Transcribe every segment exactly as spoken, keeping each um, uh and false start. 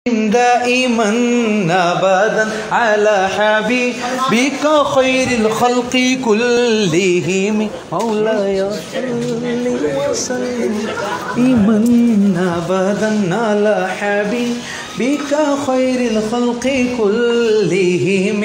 دائما أبدا على حبيبك خير الخلق كلهم مولاي صل وسلم دائما أبدا على حبيبك خير الخلق كلهم।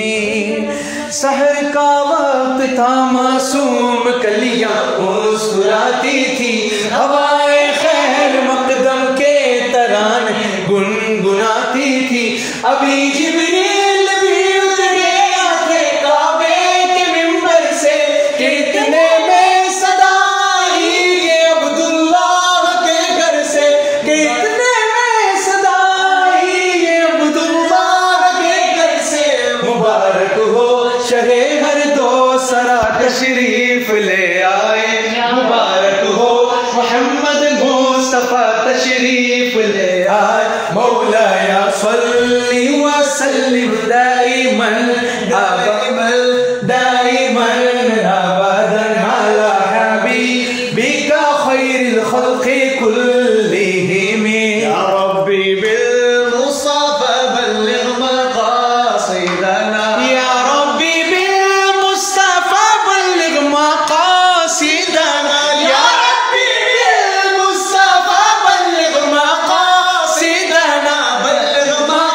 सहर का वक्त था मासूम कलियां मुस्कुराती थी, हवाए खैर मकदम के तराने गुनगुनाती थी। अभी जिब्रील भी उतरे आते काबे के मिंबर से, कितने में सदा आई ये अब्दुल्लाह के घर से, कितने में सदा आई ये अब्दुल्लाह के घर से। मुबारक हो शहे हर दो सरा तशरीफ ले आए, मुबारक हो मोहम्मद मुस्तफा तशरीफ ले आए। मौलाया सल्ली व सल्लिम दाइमन अबदन दाइमन अबदन अला हबीबिका खैरिल खल्क़ि कुल्लिहिम। या रब्बी बिल मुस्तफा बल्लिग मक़ासिदना, या रब्बी बिल मुस्तफा बल्लिग मक़ासिदना, या रब्बी बिल मुस्तफा बल्लिग मक़ासिदना, बल्लिग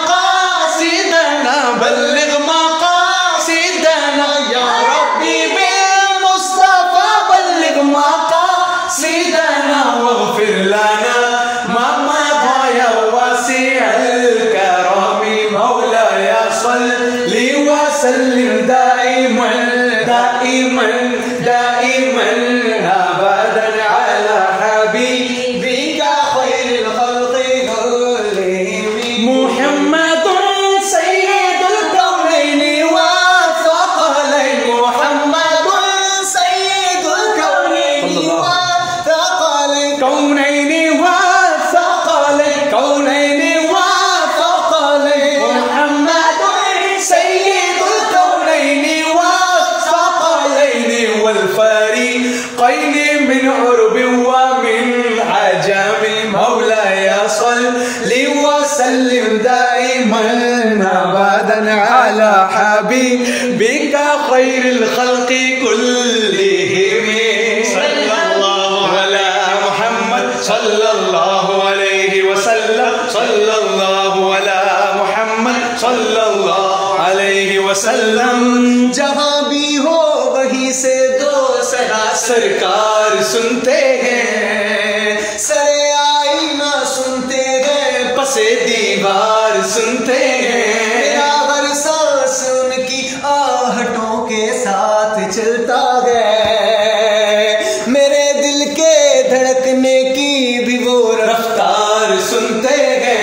मक़ासिदना, बल्लिग मक़ासिदना, या रब्बी बिल मुस्तफा बल्लिग मक़ासिदना वग़फ़िर लना मा मज़ा वासिअल करमी। मौलाया सल्ली व सल्लिम दाइमन दाइमन दाइमन अबदन अला हबीबिका खैरिल खल्क़ि कुल्लिहिम। मुहम्मदुन सय्यिदुल कौनैनि व थक़लैन, मुहम्मदुन सय्यिदुल कौनैनि व थक़लैन, कौनैनि व थक़लैन, कौनैनि व थक़लैन। मुहम्मदुन सय्यिदुल कौनैनि व थक़लैन वल फरीक़ैन मिन उर्ब व मिन अजम। मौलाया सल्ली व सल्लिम दाइमन अबदन अला हबीबिका खैरिल खल्क़ि कुल्लिहिम। सल्लल्लाहु अला मुहम्मद सल्लल्लाहु अलैहि वसल्लम, सल्लल्लाहु अला मुहम्मद सल्लल्लाहु अलैहि वसल्लम। जहाँ भी हो वहीं से दो सदा सरकार सुनते हैं, सरे आईना सुनते हैं, पसे दीवार सुनते हैं। मेरा हर सांस उनकी आहटों के साथ चलता है, मेरे दिल के धड़कने की भी वो रफ्तार सुनते हैं।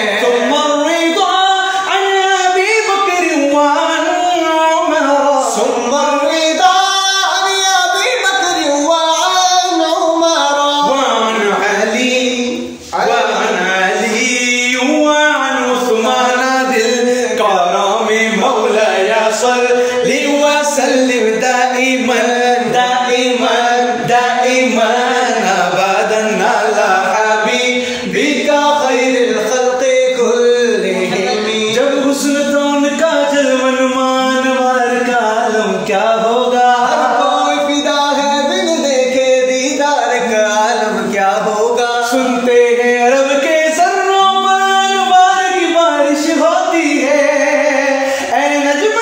सल्ली व सल्लिम दाइमन दाइमन दाइमन अबदन अला हबीबिका खैरिल खल्क़ि कुल्लिहिम। जब हुस्न तो उनका जलवन मान वार का आलम क्या होगा, हर कोई फिदा है बिन देखे दीदार का आलम क्या होगा। सुनते हैं रब के सर्रों पर अनवार की बारिश होती है, ऐ नज्म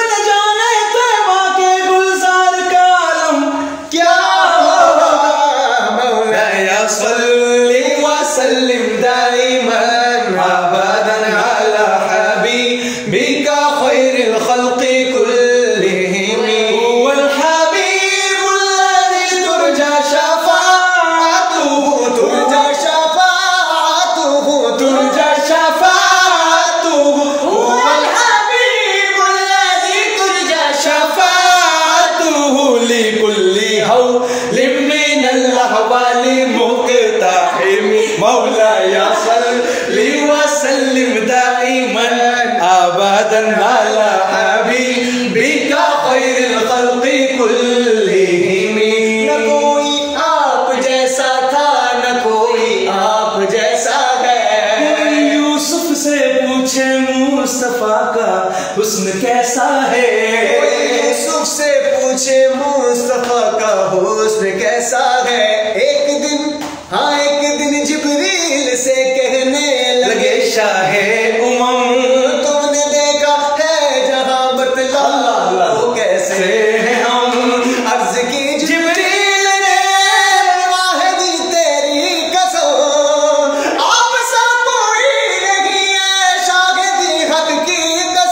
सल्ली व सल्लिम दाइमन अबदन अला हबीबिका खैरिल खल्क़ि कुल्लिहिम। वल हबीबुल्लज़ी तुरजा शफ़ाअतुहु, तुरजा शफ़ाअतुहु, तुरजा शफ़ाअतुहु। वल हबीबुल्लज़ी तुरजा शफ़ाअतुहु लिकुल्ली हौलिम मिनल अहवालि मुक़्तहिम। मौलाया सल्ली व सल्लिम दाइमन अबदन अला हबीबिका खैरिल खल्क़ि कुल्लिहिम। न कोई आप जैसा था, न कोई आप जैसा है, कोई यूसुफ से पूछे मुस्तफा का हुस्न कैसा है। यूसुफ से पूछे मुस्तफा का हुस्न कैसा है। एक दिन हाँ एक दिन जिब्रील से कहने लगे शाहे उमम तुमने देखा है जहां बतला वो कैसे है हम। अर्ज की जिब्रील ने वाहिदी तेरी कसम आप सा कोई नहीं है शाहिदी हक की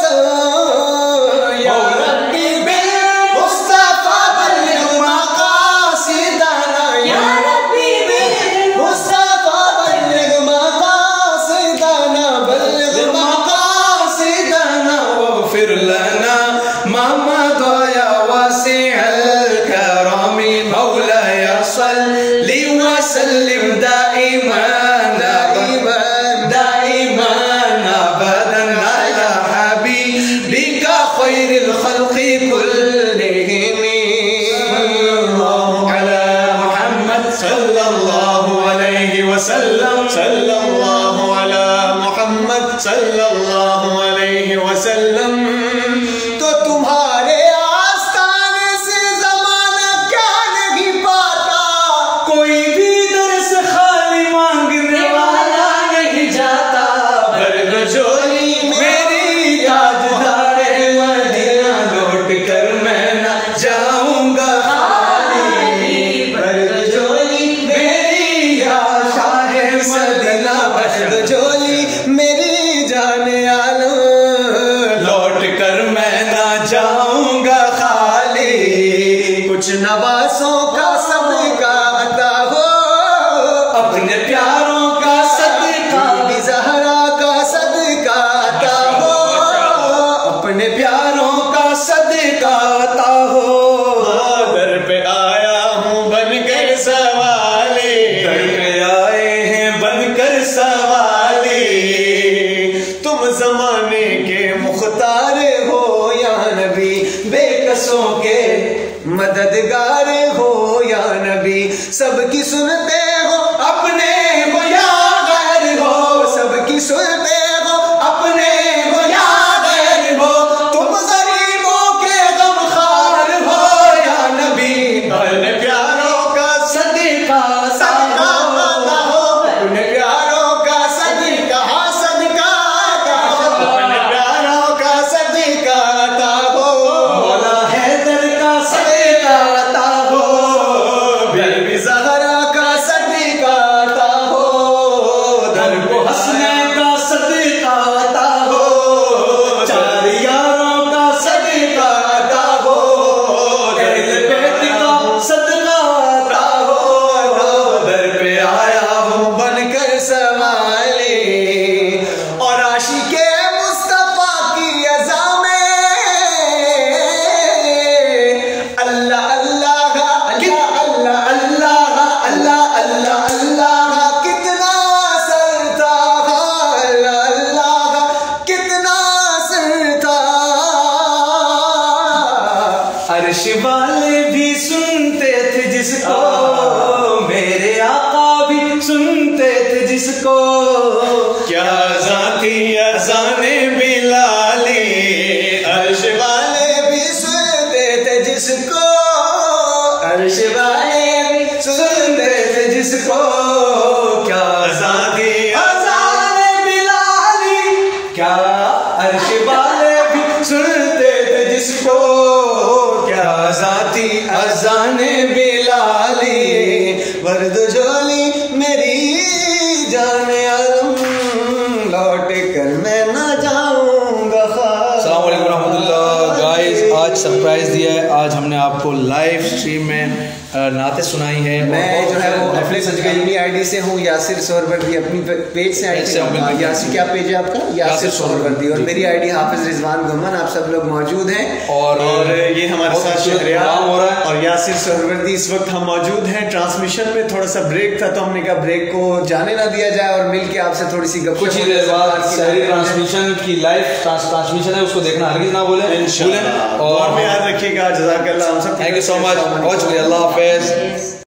कसम। या रब्बी बिल मुस्तफा बल्लिग मकासिदना या रब्बी बिल मुस्तफा बल्लिग मकासिदना बल्लिग मकासिदना वग़फिर लना मा मदा वासिअल करमी मौलाय सल्लि व सल्लिम दाइमन दाइमन अबदन अला हबीबिका खैरिल खल्क़ि कुल्लिहिम। सल्लल्लाहु अला मुहम्मद सल्लल्लाहु अलैहि वसल्लम सल्लल्लाहु अला मुहम्मद सल्लल्लाहु अलैहि वसल्लम। तो तुम्हारे आस्ताने से जमाना क्या नहीं पाता। कोई भी दर से खाली मांगने वाला नहीं जाता। भर झोली मेरी ताजदारे मदीना लौट कर मैं न जाऊंगा खाली। भर झोली मेरी आशा है मदीना भर झोली मेरी जाने आलो लौट कर मैं न जाऊंगा खाली। कुछ नवासों का सदका अता हो अपने प्यारों का सदका बीबी ज़हरा का सदका अता हो अपने प्यारों का सदका अता हो। दर पे आया हूँ बनकर सवाले दर पे आए हैं बनकर सवाली। तुम जमाने के मुख्तार हो या नबी बेकसों के मददगार हो या नबी। सबकी सुनते हो अपने हो या गैर हो। सबकी सुनते हो अपने हो या गैर हो। तुम गरीबों के गमखार हो या नबी। अपने प्यारों का सदका सदका अता हो अपने प्यारों का सदका सदका अता हो अपने प्यारों का सदका अता हो। मौला हैदर का सदका अता हो। बीबी ज़हरा का सदका अता हो। दर को हंसने का सदका अता हो। चार यारों का सदका अता हो। अहले बैत का सदका अता हो। दर पे आया हूँ बनकर सवाले और आशिके मुस्तफा की अज़ा में अल्लाह अल्लाह अल्लाह अल्लाह अल्लाह अल्लाह अल्लाह अल्लाह कितना असर था। अल्लाह अल्लाह कितना असर था। अर्श वाले भी सुनते थे जिसको मेरे आका भी सुनते थे जिसको। क्या जाती अज़ाने बिलाली अर्श वाले भी सुनते थे जिसको। अर्श वाले भी सुनते थे जिसको। क्या जाती अज़ाने बिलाली क्या अर्श वाले भी सुनते थे जिसको। क्या जाती अज़ाने बिलाली वर्द झोली मेरी जाने आलम लौट कर मैं ना जाऊंगा खाली। अस्सलाम वालेकुम रहमतुल्लाह। गाइस आज सरप्राइज दिया है। आज हमने आपको लाइव स्ट्रीम में नाते सुनाई है। मैं जो है वो अपने संजगाई आईडी से हूँ यासिर सोहरवर्दी अपनी पेज से पेज से हूँ, आईडी यासिर क्या पेज है आपका यासिर सोहरवर्दी और मेरी आईडी हाफिज रिजवान गुमन। आप सब लोग मौजूद हैं और, और ये हमारे बहुत साथ खूबसूरत शहरियार प्रोग्राम हो रहा है। और यासिर सोहरवर्दी इस वक्त हम मौजूद हैं। ट्रांसमिशन में थोड़ा सा ब्रेक था तो हमने कहा ब्रेक को जाने ना दिया जाए और मिलके आपसे थोड़ी सी गप कुछ ही देर बाद शहरी ट्रांसमिशन की लाइव ट्रांसमिशन है, उसको देखना हरगिज़ ना भूलें। और याद रखिएगा। जज़ाकल्लाह। हम सब थैंक यू सो मच। बहुत शुक्रिया। अल्लाह हाफिज़।